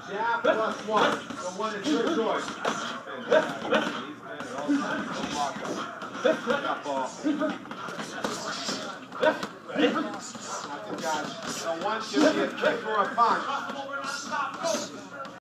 Jab plus one. The one is your choice. Got ball. Ready? The one should be a kick or a punch.